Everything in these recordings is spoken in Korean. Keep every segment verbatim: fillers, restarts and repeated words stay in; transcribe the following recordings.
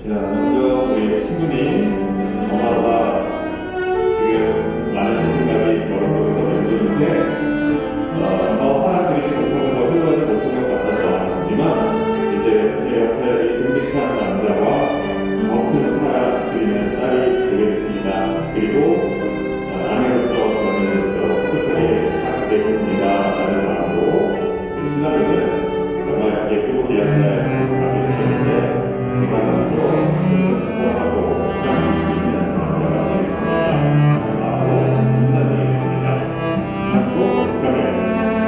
자, 먼저 우리 신부님 저마다 지금 많은 생각이 머릿속에서 맴도는데 어, 더 사람들이 보통 더 흘러지 못한 것 같아서 아쉽지만 이제 제 옆에 이 듬직한 남자와 더 큰 사랑 드리는 딸이 되겠습니다. 그리고 어, 아내로서 며느리로서 끝까지 부탁드리겠습니다 라는 마음으로 신랑이는 정말 예쁘고 귀한 딸 맡겨주셨는데 제가 먼저 무슨 수고하고 축하할 수 있는 남자가 되겠습니다. 라는 마음으로 인사드리겠습니다. 자고 경례.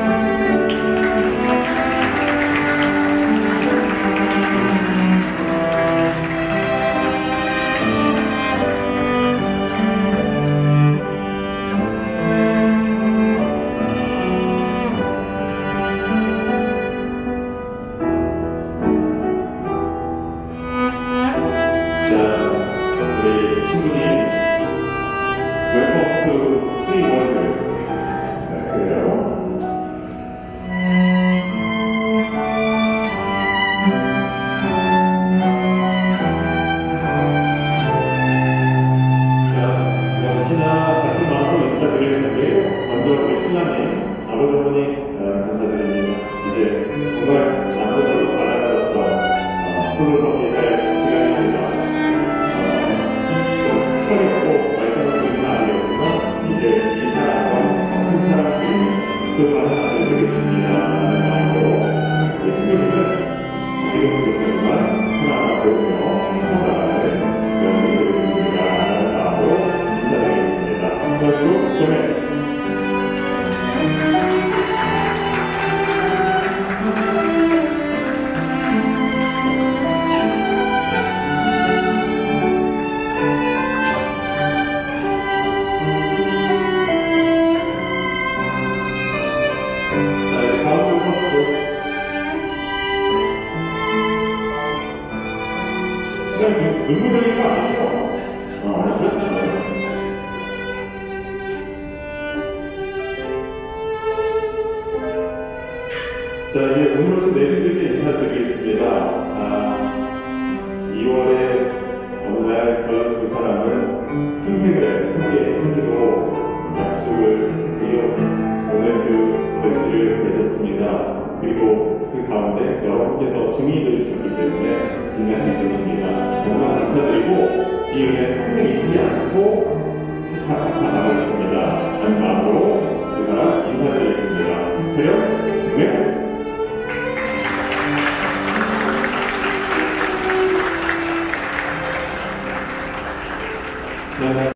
우리 신부님 웰컴 투 씨 월드. 그래요. 자, 역시나 같은 마음으로 인사드릴 텐데요. 먼저 우리 신랑님 아버지 어머니 감사드립니다. 이제 정말 남자로서 바다로서 홀로 서게 할 시간입니다. 서럽고 말씀을 드리는 아니었지만 이제 이 사람과 큰 사람들이 그 하나가 되겠습니다 라는 마음으로 신부님은 지금부터 정말 하나가 되며 참아가는 면이 되겠습니다 라는 마음으로 인사드리겠습니다. 그리고 좀에 지금 눈물 흘리는 거 아니죠? 어, 알죠? 자, 이제 오늘로서 내리들께 인사드리겠습니다. 아, 이월에 어느 날 저희 두 사람은 평생을 함께 힘들고 약속을 이어 오늘 그 결실을 맺었습니다. 그리고 그 가운데 여러분께서 증인해 주셨기 때문에 빛나게 되셨습니다. 정말 감사드리고 이 은혜 평생 잊지 않고 차차 나가겠습니다. 하는 마음으로 그 사람 인사드리겠습니다. 촬영 네. 네.